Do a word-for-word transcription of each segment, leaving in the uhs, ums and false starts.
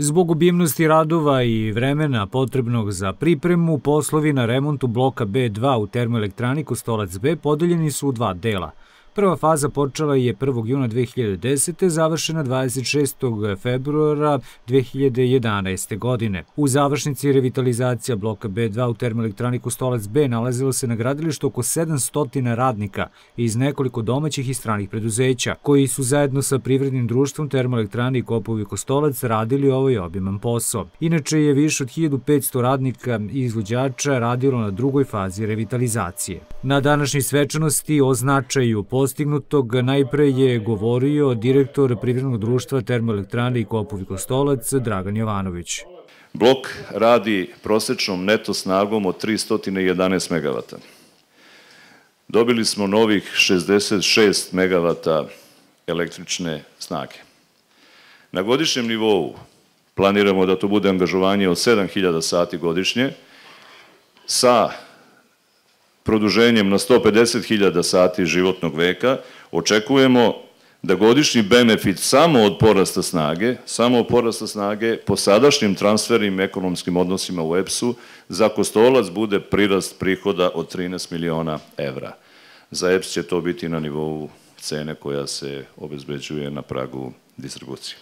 Zbog obimnosti radova i vremena potrebnog za pripremu, poslovi na remontu bloka B dva u termoelektrani Kostolac B podeljeni su u dva dela. Prva faza počela je prvog juna dve hiljade desete. završena dvadeset šestog februara dve hiljade jedanaeste. godine. U završnici revitalizacija bloka B dva u termoelektrani Kostolac B nalazilo se na gradilištu oko sedamsto radnika iz nekoliko domaćih i stranih preduzeća, koji su zajedno sa privrednim društvom termoelektrani Kopovi Kostolac radili ovaj obiman posao. Inače je više od hiljadu petsto radnika i izvođača radilo na drugoj fazi revitalizacije. Na današnjoj svečanosti o značaju postignutog najpre je govorio direktor privrednog društva termoelektrane i Kopovi Kostolac Dragan Jovanović. Blok radi prosečnom neto snagom od tristo jedanaest megavata. Dobili smo novih šezdeset šest megavata električne snage. Na godišnjem nivou planiramo da to bude angažovanje od sedam hiljada sati godišnje sa produženjem na sto pedeset hiljada sati životnog veka. Očekujemo da godišnji benefit samo od porasta snage, samo od porasta snage po sadašnjim transfernim ekonomskim odnosima u E P S-u za Kostolac bude prirast prihoda od trinaest miliona evra. Za E P S će to biti na nivou cene koja se obezbeđuje na pragu distribucije.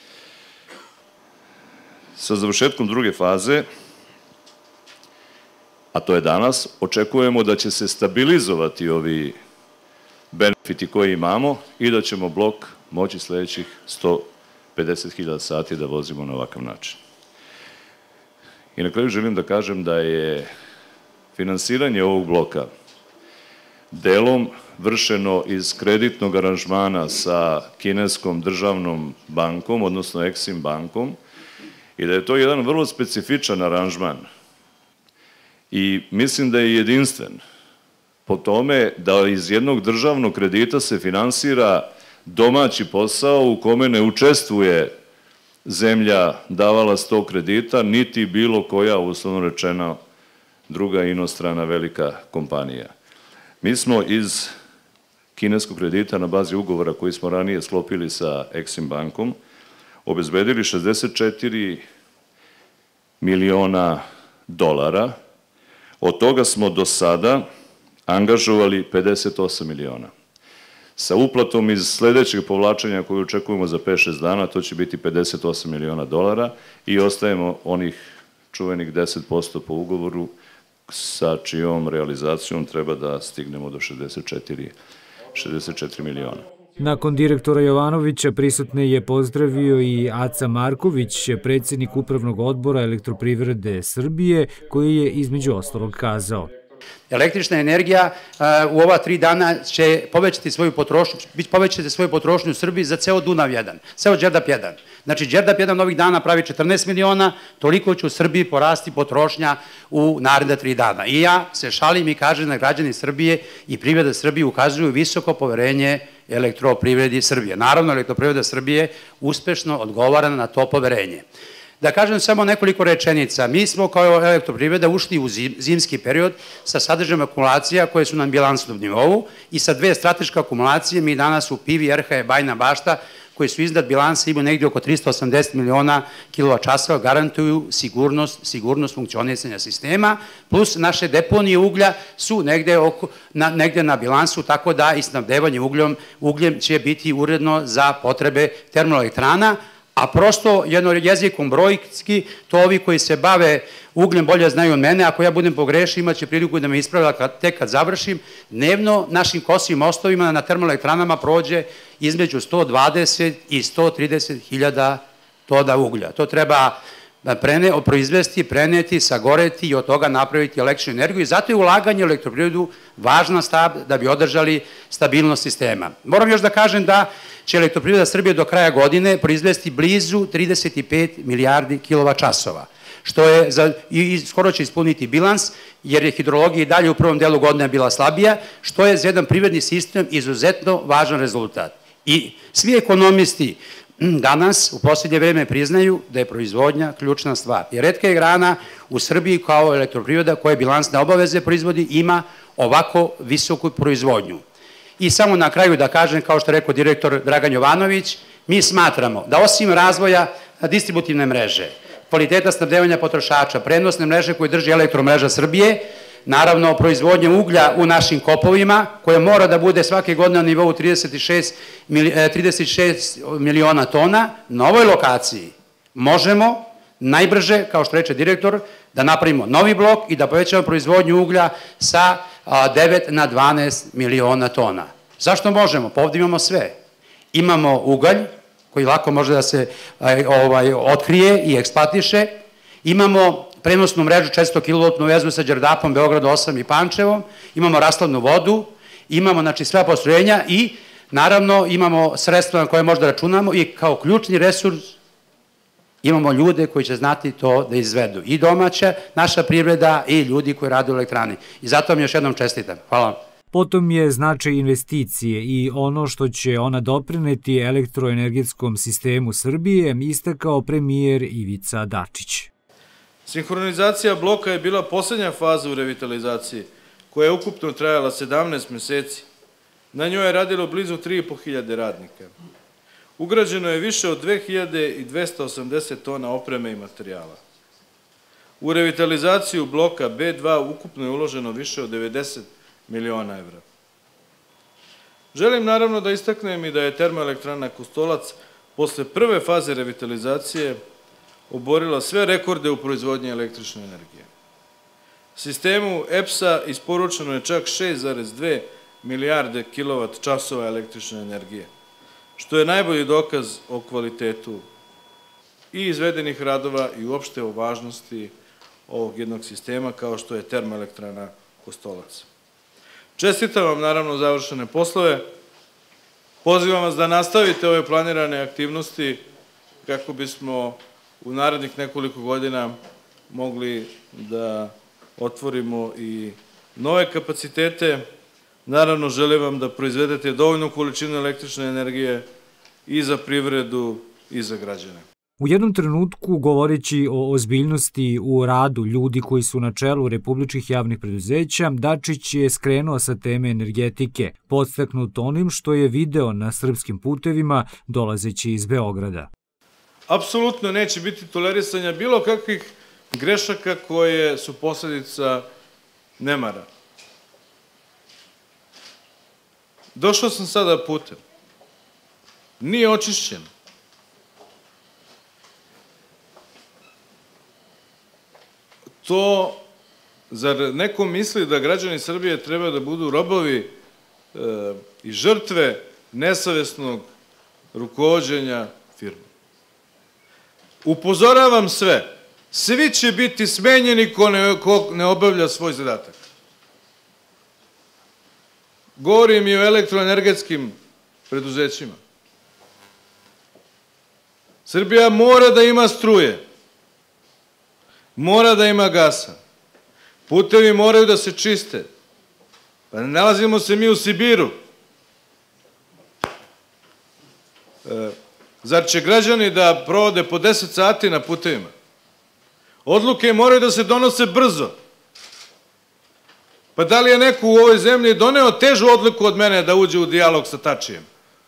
Sa završetkom druge faze, a to je danas, očekujemo da će se stabilizovati ovi benefiti koji imamo i da ćemo blok moći sledećih sto pedeset hiljada sati da vozimo na ovakav način. I na kraju želim da kažem da je finansiranje ovog bloka delom vršeno iz kreditnog aranžmana sa kineskom državnom bankom, odnosno Eksim bankom, i da je to jedan vrlo specifičan aranžman. I mislim da je jedinstven po tome da iz jednog državnog kredita se finansira domaći posao u kome ne učestvuje zemlja davalac tog kredita, niti bilo koja, uslovno rečeno, druga inostrana velika kompanija. Mi smo iz kineskog kredita na bazi ugovora koji smo ranije sklopili sa Eksim bankom obezbedili šezdeset četiri miliona dolara. Od toga smo do sada angažovali pedeset osam miliona. Sa uplatom iz sledećeg povlačenja koju očekujemo za pet šest dana, to će biti pedeset osam miliona dolara i ostajemo onih čuvenih deset posto po ugovoru sa čijom realizacijom treba da stignemo do šezdeset četiri miliona. Nakon direktora Jovanovića prisutne je pozdravio i Aca Marković, predsjednik Upravnog odbora Elektroprivrede Srbije, koji je između ostalog kazao: Električna energija u ova tri dana će povećati svoju potrošnju, povećati svoju potrošnju u Srbiji za ceo Dunav jedan, ceo Đerdap jedan. Znači, Đerdap jedan ovih dana pravi četrnaest miliona, toliko će u Srbiji porasti potrošnja u naredne tri dana. I ja se šalim i kažem da građani Srbije i privreda Srbije ukazuju visoko poverenje Elektroprivredi Srbije. Naravno, Elektroprivreda Srbije uspešno odgovara na to poverenje. Da kažem samo nekoliko rečenica. Mi smo kao Elektroprivreda ušli u zimski period sa sadržajem akumulacija koje su na bilansnom nivou i sa dve strateške akumulacije. Mi danas u Pivi, R H E, Bajna Bašta, koji su iznad bilansa, imaju negdje oko tristo osamdeset miliona kilovat časova, garantuju sigurnost, sigurnost funkcionisanja sistema, plus naše deponije uglja su negdje na bilansu, tako da i snabdevanje ugljem će biti uredno za potrebe termoelektrana, a prosto jedno jezikom brojski, to ovi koji se bave ugljem bolje znaju od mene, ako ja budem pogrešio imat će priliku da me ispravlja tek kad završim, dnevno našim kosovim mostovima na termoelektranama prođe između sto dvadeset i sto trideset hiljada tona uglja. To treba proizvesti, preneti, sagoreti i od toga napraviti električnu energiju i zato je ulaganje u elektroprivredu važna stav da bi održali stabilnost sistema. Moram još da kažem da će Elektroprivreda Srbije do kraja godine proizvesti blizu trideset pet milijardi kilovat časova, što je, i skoro će ispuniti bilans, jer je hidrologija i dalje u prvom delu godine bila slabija, što je za jedan privredni sistem izuzetno važan rezultat. I svi ekonomisti danas u posljednje vreme priznaju da je proizvodnja ključna stvar. I retka je grana u Srbiji kao Elektroprivreda koja bilansne obaveze proizvodi ima ovako visoku proizvodnju. I samo na kraju da kažem, kao što je rekao direktor Dragan Jovanović, mi smatramo da osim razvoja distributivne mreže, kvaliteta snabdevanja potrošača, prenosne mreže koje drži Elektromreža Srbije, naravno proizvodnje uglja u našim kopovima, koje mora da bude svake godine na nivou trideset šest miliona tona, na ovoj lokaciji možemo najbrže, kao što reče direktor, da napravimo novi blok i da povećamo proizvodnju uglja sa devet na dvanaest miliona tona. Zašto možemo? Pa ovdje imamo sve. Imamo ugalj, koji lako može da se otkrije i eksploatiše, imamo prenosnu mrežu četiristo kilovoltnu vezu sa Đerdapom, Beograd osam i Pančevom, imamo rashladnu vodu, imamo znači sva postrojenja i naravno imamo sredstva na koje možda računamo i kao ključni resurs imamo ljude koji će znati to da izvedu. I domaća, naša privreda i ljudi koji rade u elektrani. I zato vam još jednom čestitam. Hvala. Potom je značaj investicije i ono što će ona doprineti elektroenergetskom sistemu Srbije, istakao premijer Ivica Dačić. Sinhronizacija bloka je bila poslednja faza u revitalizaciji, koja je ukupno trajala sedamnaest meseci. Na njoj je radilo blizu tri i po hiljade radnika. Ugrađeno je više od dve hiljade dvesta osamdeset tona opreme i materijala. U revitalizaciju bloka B dva ukupno je uloženo više od devedeset miliona evra. Želim naravno da istaknem i da je termoelektrana Kostolac posle prve faze revitalizacije oborila sve rekorde u proizvodnji električne energije. Sistemu E P S-a isporučeno je čak šest zarez dve milijarde kilovat časova električne energije, što je najbolji dokaz o kvalitetu i izvedenih radova i uopšte o važnosti ovog jednog sistema kao što je termoelektrana Kostolac. Čestitam vam naravno završene poslove, pozivam vas da nastavite ove planirane aktivnosti kako bismo u narednih nekoliko godina mogli da otvorimo i nove kapacitete. Naravno, želim vam da proizvedete dovoljnu količinu električne energije i za privredu i za građane. U jednom trenutku, govoreći o ozbiljnosti u radu ljudi koji su na čelu republičkih javnih preduzeća, Dačić je skrenuo sa teme energetike, podstaknut onim što je video na srpskim putevima dolazeći iz Beograda. Apsolutno neće biti tolerisanja bilo kakvih grešaka koje su posledica nemara. Došao sam sada putem. Nije očišćen. To, zar neko misli da građani Srbije treba da budu robovi i žrtve nesavesnog rukovođenja firme? Upozoravam sve, svi će biti smenjeni ko ne obavlja svoj zadatak. Govorim i o elektroenergetskim preduzećima. Srbija mora da ima struje, mora da ima gasa, putevi moraju da se čiste, pa ne nalazimo se mi u Sibiru. Zar će građani da provode po deset sati na putevima? Odluke moraju da se donose brzo. Pa da li je neko u ovoj zemlji doneo težu odluku od mene da uđe u dijalog sa Tačijem?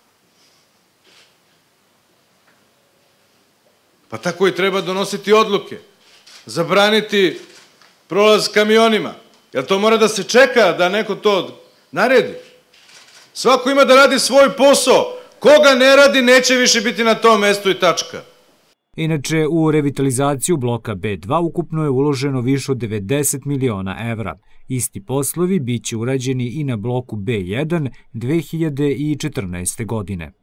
Pa tako i treba donositi odluke. Zabraniti prolaz kamionima. Jer to mora da se čeka da neko to naredi. Svako ima da radi svoj posao. Koga ne radi, neće više biti na tom mestu i tačka. Inače, u revitalizaciju bloka B dva ukupno je uloženo više od devedeset miliona evra. Isti poslovi biće urađeni i na bloku B jedan dve hiljade četrnaeste godine.